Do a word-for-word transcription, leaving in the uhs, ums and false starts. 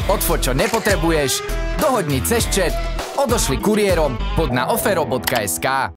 Odfoď, čo nepotrebuješ, dohodni cez chat, odošli kuriérom pod na offero bodka es ká.